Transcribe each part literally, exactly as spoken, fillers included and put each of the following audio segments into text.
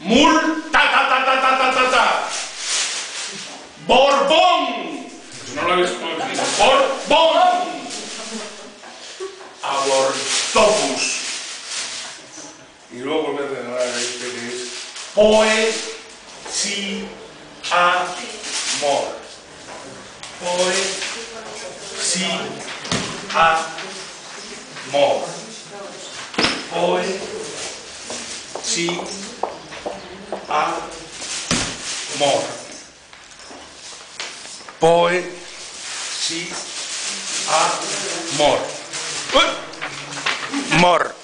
Mul, ta, ta, ta, ta, ta, ta, ta, ta. Borbón. No lo habéis conocido. Borbón. Abortopus. Y luego volver a regalar a este que es poesía amor. Poesía amor. Poesía amor. Poesía amor. Uy. Mor.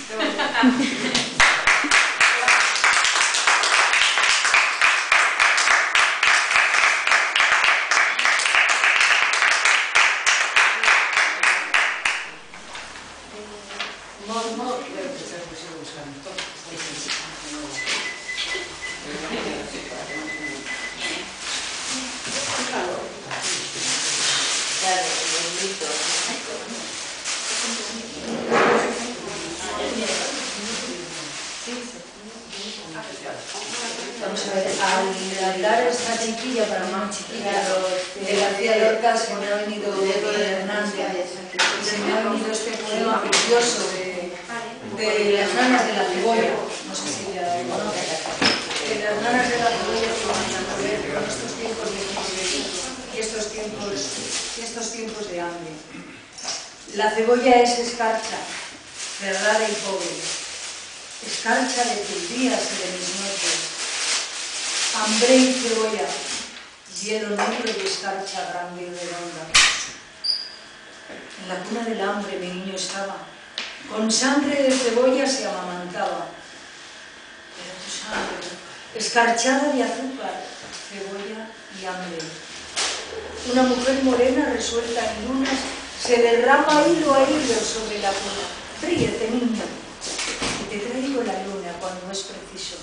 Vamos a ver, al dar esta chiquilla para una chiquilla de García Lorca se me ha venido Hernández, se me ha venido este poema precioso de, de las nanas de la cebolla, no sé si ya lo conoces, de las nanas de la cebolla que van a ver con estos tiempos de crisis y estos tiempos, y estos tiempos de hambre. La cebolla es escarcha, cerrada y pobre, escarcha de tus días y de mis noches. Hambre y cebolla, hielo negro y escarcha grande y redonda. En la cuna del hambre mi niño estaba, con sangre de cebolla se amamantaba. Era tu sangre, escarchada de azúcar, cebolla y hambre. Una mujer morena resuelta en lunas se derrama hilo a hilo sobre la cuna. Ríete, niño, y te traigo la luna cuando es preciso.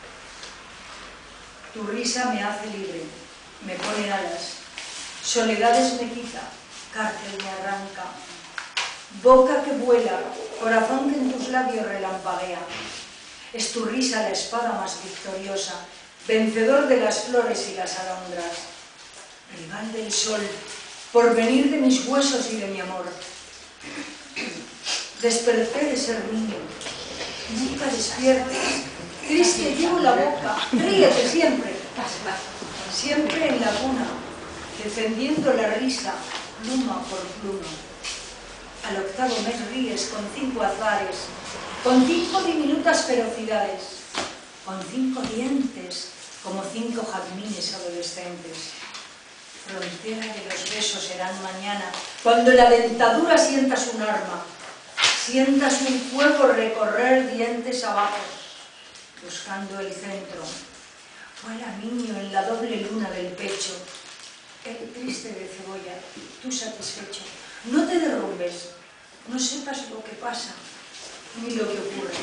Tu risa me hace libre, me pone alas, soledades me quita, cárcel me arranca. Boca que vuela, corazón que en tus labios relampaguea. Es tu risa la espada más victoriosa, vencedor de las flores y las alondras. Rival del sol, porvenir de mis huesos y de mi amor. Desperté de ser niño, nunca despiertes. Triste llevo la boca, ríete siempre, siempre en la cuna, defendiendo la risa, pluma por pluma. Al octavo mes ríes con cinco azares, con cinco diminutas ferocidades, con cinco dientes, como cinco jazmines adolescentes. Frontera de los besos serán mañana, cuando la dentadura sientas un arma, sientas un fuego recorrer dientes abajo, buscando el centro. Vuela niño en la doble luna del pecho, el triste de cebolla, tú satisfecho. No te derrumbes, no sepas lo que pasa, ni lo que ocurre.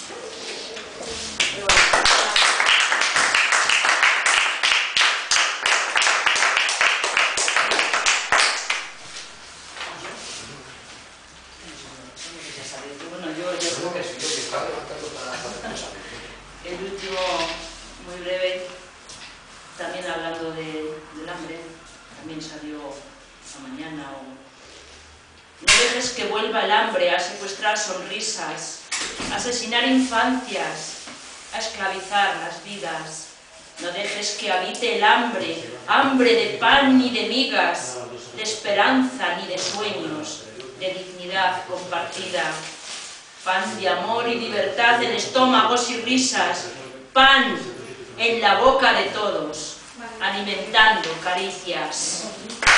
El último, muy breve, también hablando de, del hambre, también salió esta mañana. O... No dejes que vuelva el hambre a secuestrar sonrisas, a asesinar infancias, a esclavizar las vidas. No dejes que habite el hambre, hambre de pan ni de migas, de esperanza ni de sueños, de dignidad compartida. Pan de amor y libertad en estómagos y risas, pan en la boca de todos, alimentando caricias.